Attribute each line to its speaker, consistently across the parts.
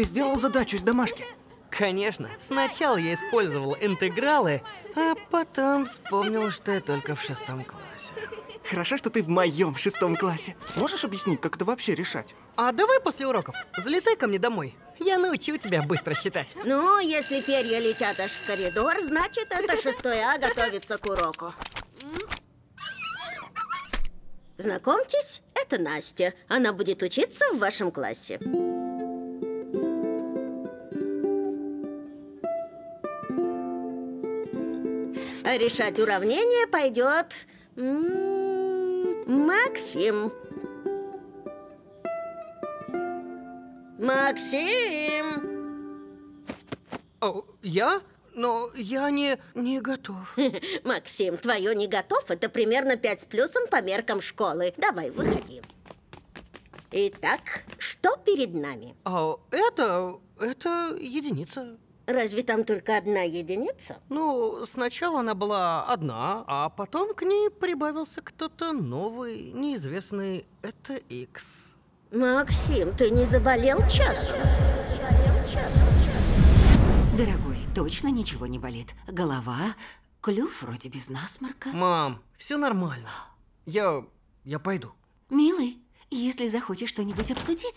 Speaker 1: ты сделал задачу из домашки?
Speaker 2: Конечно. Сначала я использовал интегралы, а потом вспомнил, что я только в 6 классе.
Speaker 1: Хорошо, что ты в моем 6 классе. Можешь объяснить, как это вообще решать?
Speaker 2: А давай после уроков залетай ко мне домой. Я научу тебя быстро считать.
Speaker 3: Ну, если перья летят аж в коридор, значит, это 6 А готовится к уроку. Знакомьтесь, это Настя. Она будет учиться в вашем классе. А решать уравнение пойдет Максим. Максим!
Speaker 2: О, я? Но я не готов.
Speaker 3: Максим, твое не готов, это примерно 5 с плюсом по меркам школы. Давай, выходи. Итак, что перед нами?
Speaker 2: Это единица.
Speaker 3: Разве там только одна единица?
Speaker 2: Ну, сначала она была одна, а потом к ней прибавился кто-то новый, неизвестный. Это X.
Speaker 3: Максим, ты не заболел часом?
Speaker 4: Дорогой, точно ничего не болит? Голова, клюв вроде без насморка.
Speaker 2: Мам, все нормально. Я пойду.
Speaker 4: Милый, если захочешь что-нибудь обсудить...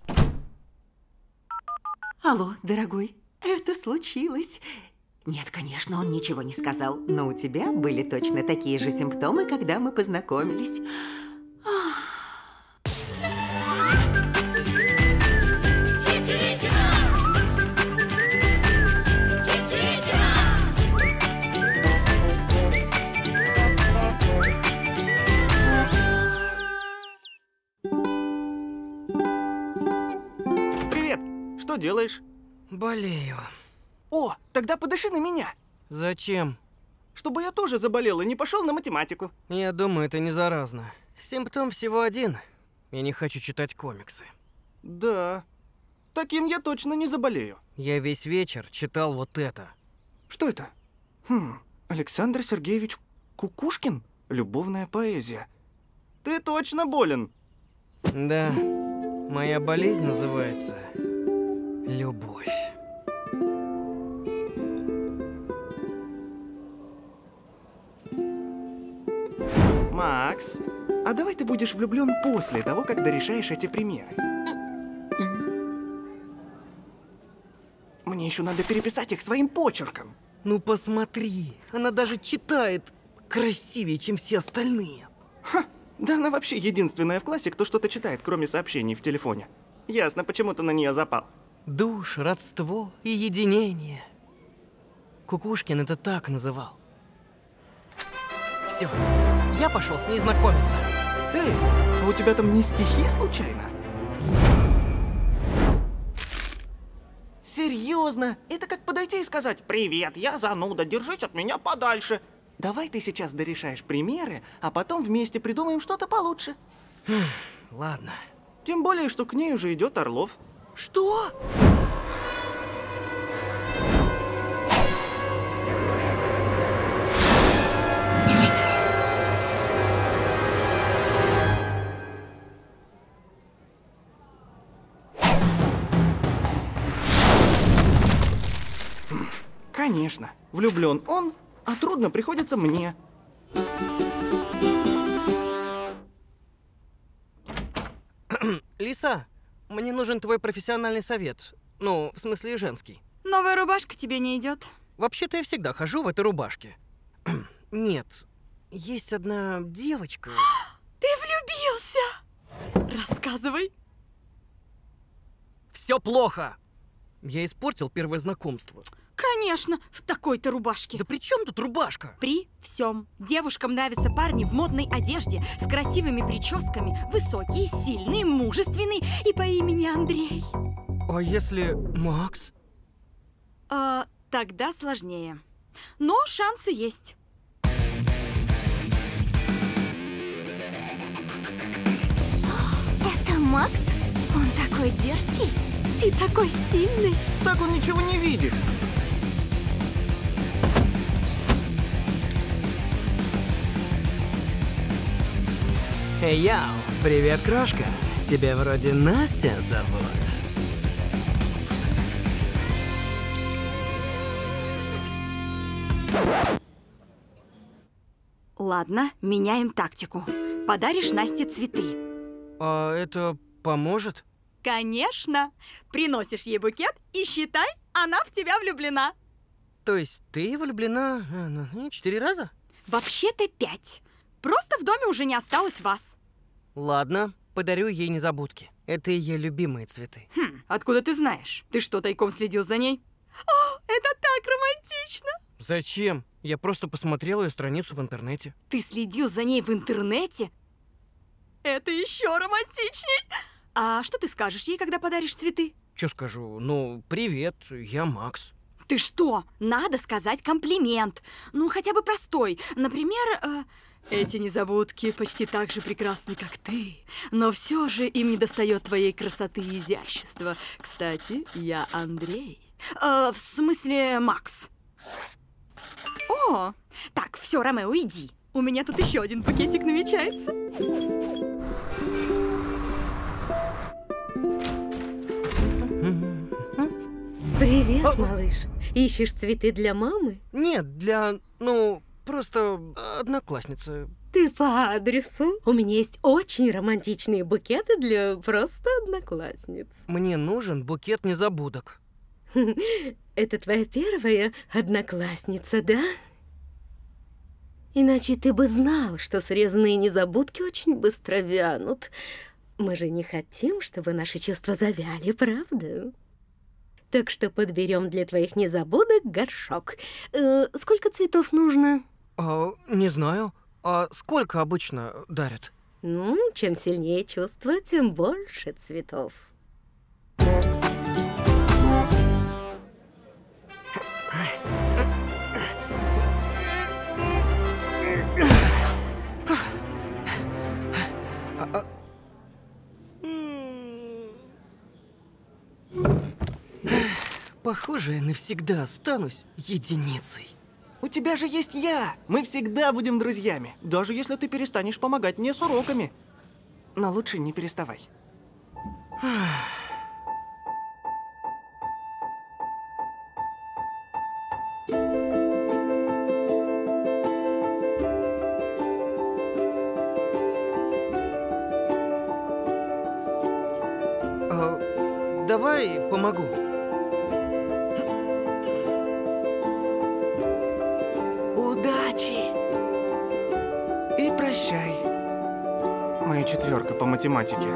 Speaker 4: Алло, дорогой, это случилось. Нет, конечно, он ничего не сказал, но у тебя были точно такие же симптомы, когда мы познакомились.
Speaker 1: Привет! Что делаешь?
Speaker 2: Болею.
Speaker 1: О, тогда подыши на меня.
Speaker 2: Зачем?
Speaker 1: Чтобы я тоже заболел и не пошел на математику.
Speaker 2: Я думаю, это не заразно. Симптом всего один. Я не хочу читать комиксы.
Speaker 1: Да, таким я точно не заболею.
Speaker 2: Я весь вечер читал вот это.
Speaker 1: Что это? Александр Сергеевич Кукушкин? Любовная поэзия. Ты точно болен.
Speaker 2: Да, моя болезнь называется любовь.
Speaker 1: Макс, а давай ты будешь влюблен после того, как дорешаешь эти примеры. Мне еще надо переписать их своим почерком.
Speaker 2: Ну посмотри, она даже читает красивее, чем все остальные.
Speaker 1: Да она вообще единственная в классе, кто что-то читает, кроме сообщений в телефоне. Ясно, почему ты на нее запал.
Speaker 2: Душ, родство и единение. Кукушкин это так называл. Все, я пошел с ней знакомиться.
Speaker 1: Эй, а у тебя там не стихи случайно? Серьезно? Это как подойти и сказать: «Привет, я зануда, держись от меня подальше». Давай ты сейчас дорешаешь примеры, а потом вместе придумаем что-то получше.
Speaker 2: Ладно.
Speaker 1: Тем более, что к ней уже идет Орлов.
Speaker 2: Что?
Speaker 1: Конечно, влюблен он, а трудно приходится мне.
Speaker 2: Лиса, мне нужен твой профессиональный совет. Ну, в смысле, женский.
Speaker 5: Новая рубашка тебе не идет.
Speaker 2: Вообще-то я всегда хожу в этой рубашке. Нет, есть одна девочка.
Speaker 5: Ты влюбился! Рассказывай.
Speaker 2: Все плохо. Я испортил первое знакомство.
Speaker 5: Конечно, в такой-то рубашке.
Speaker 2: Да при чем тут рубашка?
Speaker 5: При всем. Девушкам нравятся парни в модной одежде, с красивыми прическами, высокий, сильный, мужественный и по имени Андрей.
Speaker 2: А если Макс?
Speaker 5: Тогда сложнее. Но шансы есть.
Speaker 3: Это Макс? Он такой дерзкий и такой стильный.
Speaker 1: Так он ничего не видит.
Speaker 2: Эй, яу, привет, крошка. Тебя вроде Настя зовут.
Speaker 5: Ладно, меняем тактику. Подаришь Насте цветы.
Speaker 2: А это поможет?
Speaker 5: Конечно. Приносишь ей букет и считай, она в тебя влюблена.
Speaker 2: То есть ты влюблена 4 раза?
Speaker 5: Вообще-то 5. Просто в доме уже не осталось вас.
Speaker 2: Ладно, подарю ей незабудки. Это ее любимые цветы.
Speaker 5: Откуда ты знаешь? Ты что, тайком следил за ней? О, это так романтично!
Speaker 2: Зачем? Я просто посмотрел ее страницу в интернете.
Speaker 5: Ты следил за ней в интернете? Это еще романтичней! А что ты скажешь ей, когда подаришь цветы?
Speaker 2: Че скажу? Ну, привет, я Макс.
Speaker 5: Ты что? Надо сказать комплимент. Ну, хотя бы простой. Например, эти незабудки почти так же прекрасны, как ты. Но все же им недостает твоей красоты и изящества. Кстати, я Андрей. В смысле, Макс. О, так, все, Ромео, иди. У меня тут еще один пакетик намечается.
Speaker 6: Привет, малыш. Ищешь цветы для мамы?
Speaker 2: Нет, просто одноклассницы.
Speaker 6: Ты по адресу. У меня есть очень романтичные букеты для просто одноклассниц.
Speaker 2: Мне нужен букет незабудок.
Speaker 6: Это твоя первая одноклассница, да? Иначе ты бы знал, что срезанные незабудки очень быстро вянут. Мы же не хотим, чтобы наши чувства завяли, правда? Так что подберем для твоих незабудок горшок. Сколько цветов нужно?
Speaker 2: Не знаю. А сколько обычно дарят?
Speaker 6: Ну, чем сильнее чувства, тем больше цветов.
Speaker 2: Похоже, я навсегда останусь единицей.
Speaker 1: У тебя же есть я. Мы всегда будем друзьями. Даже если ты перестанешь помогать мне с уроками. Но лучше не переставай.
Speaker 2: Давай помогу.
Speaker 1: Удачи! И прощай. Моя 4 по математике.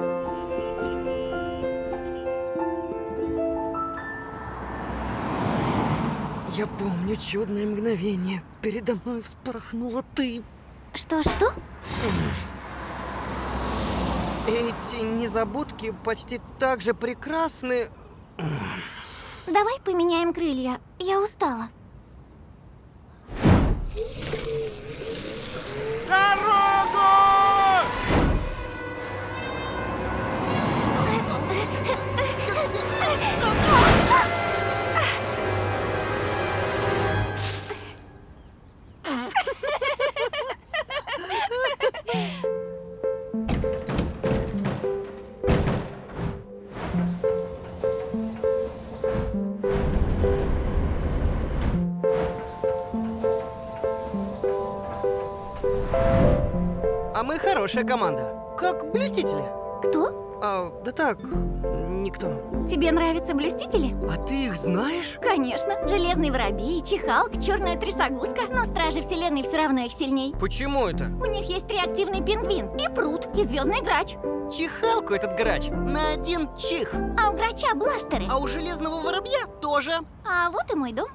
Speaker 2: Я помню чудное мгновение. Передо мной вспорхнула ты.
Speaker 7: Что-что?
Speaker 2: Эти незабудки почти так же прекрасны.
Speaker 7: Давай поменяем крылья. Я устала.
Speaker 2: А мы хорошая команда. Как блюстители.
Speaker 7: Кто?
Speaker 2: Да так, никто.
Speaker 7: Тебе нравятся блюстители?
Speaker 2: А ты их знаешь?
Speaker 7: Конечно. Железный воробей, чехалк, черная трясогузка. Но стражи вселенной все равно их сильней.
Speaker 2: Почему это?
Speaker 7: У них есть реактивный пингвин, и пруд, и звездный грач.
Speaker 2: Чихалку этот грач на 1 чих.
Speaker 7: А у грача бластеры.
Speaker 2: А у железного воробья тоже.
Speaker 7: А вот и мой дом.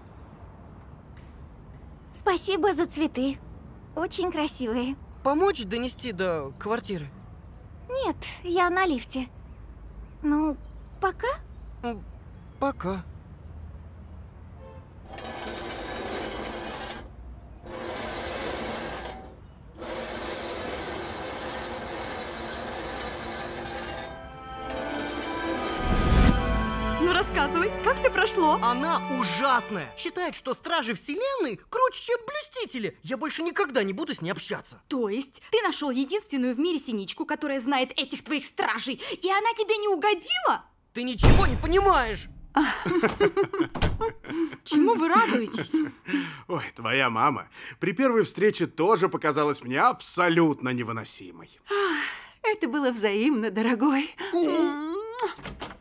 Speaker 7: Спасибо за цветы. Очень красивые.
Speaker 2: Помочь донести до квартиры?
Speaker 7: Нет, я на лифте. Ну, пока.
Speaker 2: Пока.
Speaker 5: Ну, рассказывай, как все прошло?
Speaker 2: Она ужасная. Считает, что стражи вселенной круче, чем блюстители. Я больше никогда не буду с ней общаться.
Speaker 5: То есть ты нашел единственную в мире синичку, которая знает этих твоих стражей, и она тебе не угодила?
Speaker 2: Ты ничего не понимаешь.
Speaker 5: Чему вы радуетесь?
Speaker 8: Ой, твоя мама при первой встрече тоже показалась мне абсолютно невыносимой.
Speaker 4: Это было взаимно, дорогой.